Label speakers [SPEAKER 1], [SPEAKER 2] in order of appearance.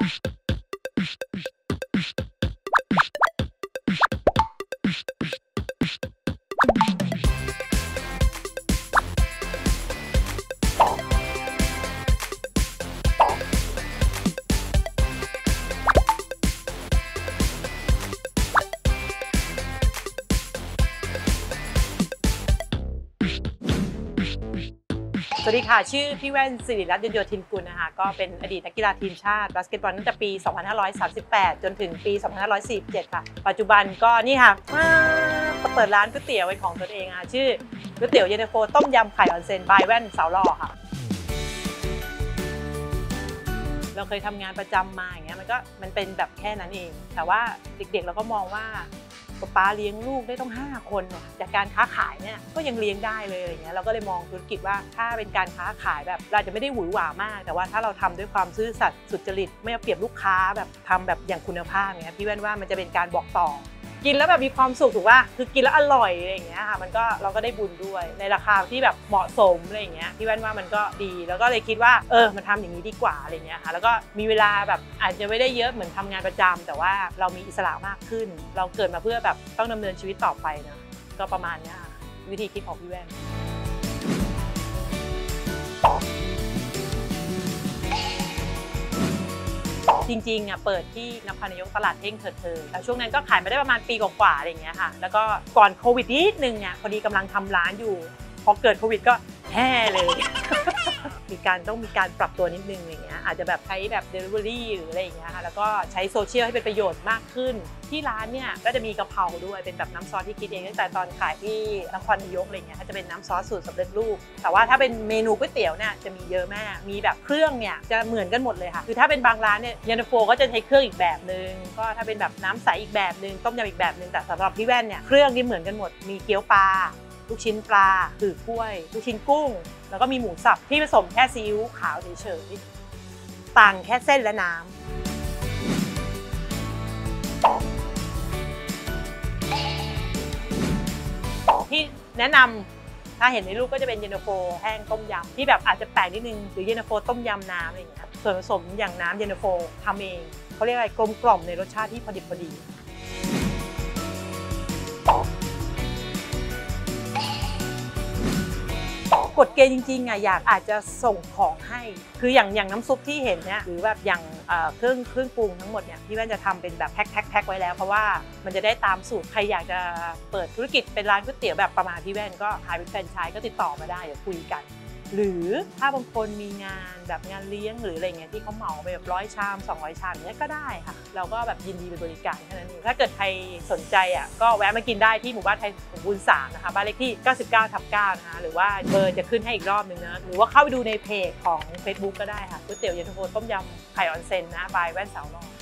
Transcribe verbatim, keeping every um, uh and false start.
[SPEAKER 1] สวัสดีค่ะชื่อพี่แว่นสิริรัตน์ โยธินกุลนะคะก็เป็นอดีตนักกีฬาทีมชาติบาสเกตบอลตั้งแต่ปี สองพันห้าร้อยสามสิบแปด จนถึงปี สองพันห้าร้อยสี่สิบเจ็ด ค่ะปัจจุบันก็นี่ค่ะเปิดร้านก๋วยเตี๋ยวเป็นของตัวเองค่ะชื่อก๋วยเตี๋ยวเย็นตาโฟต้มยำไข่ออนเซ็นบายแว่นสาวหล่อค่ะเราเคยทำงานประจำมาอย่างเงี้ยมันก็มันเป็นแบบแค่นั้นเองแต่ว่าเด็กๆเราก็มองว่าป้าเลี้ยงลูกได้ต้องห้าคนเนี่ยจากการค้าขายเนี่ยก็ยังเลี้ยงได้เลยอะไรเงี้ยเราก็เลยมองธุรกิจว่าถ้าเป็นการค้าขายแบบเราจะไม่ได้หวือหวามากแต่ว่าถ้าเราทำด้วยความซื่อสัตย์สุจริตไม่เอาเปรียบลูกค้าแบบทำแบบอย่างคุณภาพเนี่ยพี่แว่นว่ามันจะเป็นการบอกต่อกินแล้วแบบมีความสุขถูกป่ะคือกินแล้วอร่อยอะไรอย่างเงี้ยค่ะมันก็เราก็ได้บุญด้วยในราคาที่แบบเหมาะสมอะไรอย่างเงี้ยพี่แว่นว่ามันก็ดีแล้วก็เลยคิดว่าเออมันทำอย่างนี้ดีกว่าอะไรเงี้ยค่ะแล้วก็มีเวลาแบบอาจจะไม่ได้เยอะเหมือนทำงานประจำแต่ว่าเรามีอิสระมากขึ้นเราเกิดมาเพื่อแบบต้องดำเนินชีวิตต่อไปนะก็ประมาณนี้วิธีคิดของพี่แว่นจริงๆอ่ะเปิดที่นครนายกตลาดเท่งเถิดเทิงแต่ช่วงนั้นก็ขายมาได้ประมาณปีกว่าๆอะไรอย่างเงี้ยค่ะแล้วก็ก่อนโควิดนิดนึงเนี่ยพอดีกำลังทำร้านอยู่พอเกิดโควิดก็แห่เลยมีการต้องมีการปรับตัวนิดนึงอย่างเงี้ยอาจจะแบบใช้แบบ Delivery หรืออะไรอย่างเงี้ยค่ะแล้วก็ใช้โซเชียลให้เป็นประโยชน์มากขึ้นที่ร้านเนี่ยก็จะมีกะเพราด้วยเป็นแบบน้ำซอสที่คิดเองตั้งแต่ตอนขายที่นครนายกอะไรเงี้ยก็จะเป็นน้ำซอสสูตรสำเร็จรูปแต่ว่าถ้าเป็นเมนูก๋วยเตี๋ยวเนี่ยจะมีเยอะมากมีแบบเครื่องเนี่ยจะเหมือนกันหมดเลยค่ะคือถ้าเป็นบางร้านเนี่ยเย็นตาโฟก็จะใช้เครื่องอีกแบบนึงก็ถ้าเป็นแบบน้ำใสอีกแบบนึงต้มยำอีกแบบนึงแต่สำหรับพี่แว่นเนี่ยเครื่องนี่เหมือนกันหมดมีเกี๊ยวปลาลูกชิ้นปลาถือกล้วยลูกชิ้นกุ้งแล้วก็มีหมูสับที่ผสมแค่ซีอิ๊วขาวเฉยๆต่างแค่เส้นและน้ำที่แนะนำถ้าเห็นในรูปก็จะเป็นเย็นตาโฟแห้งต้มยำที่แบบอาจจะแปลกนิดนึงหรือเย็นตาโฟต้มยำน้ำอะไรอย่างเงี้ยส่วนผสมอย่างน้ำเย็นตาโฟทำเองเขาเรียกอะไรกลมกล่อมในรสชาติที่พอดิบพอดีกฎเกณฑ์จริงๆอ่ะอยากอาจจะส่งของให้คืออย่างอย่างน้ำซุปที่เห็นเนี่ยหรือแบบอย่างเครื่องเครื่องปรุงทั้งหมดเนี่ยพี่แว่นจะทำเป็นแบบแพ็คแพ็คแพ็คไว้แล้วเพราะว่ามันจะได้ตามสูตรใครอยากจะเปิดธุรกิจเป็นร้านก๋วยเตี๋ยวแบบประมาณพี่แว่นก็ขายเป็นแฟรนไชส์ก็ติดต่อมาได้เดี๋ยวคุยกันหรือถ้าบางคนมีงานแบบงานเลี้ยงหรืออะไรเงี้ยที่เขาเหมาไปแบบร้อยชามสองร้อยชามเนี้ยก็ได้ค่ะเราก็แบบยินดีเป็นบริการแค่นั้นเองถ้าเกิดใครสนใจอ่ะก็แวะมากินได้ที่หมู่บ้านไทยสมบูรณ์สามนะคะบ้านเลขที่เก้าสิบเก้าทับเก้านะคะหรือว่าเบอร์จะขึ้นให้อีกรอบนึงนะหรือว่าเข้าไปดูในเพจของ เฟซบุ๊ก ก็ได้ค่ะก๋วยเตี๋ยวเย็นตาโฟต้มยำไข่ออนเซ็นนะบายแว่นสาวหล่อ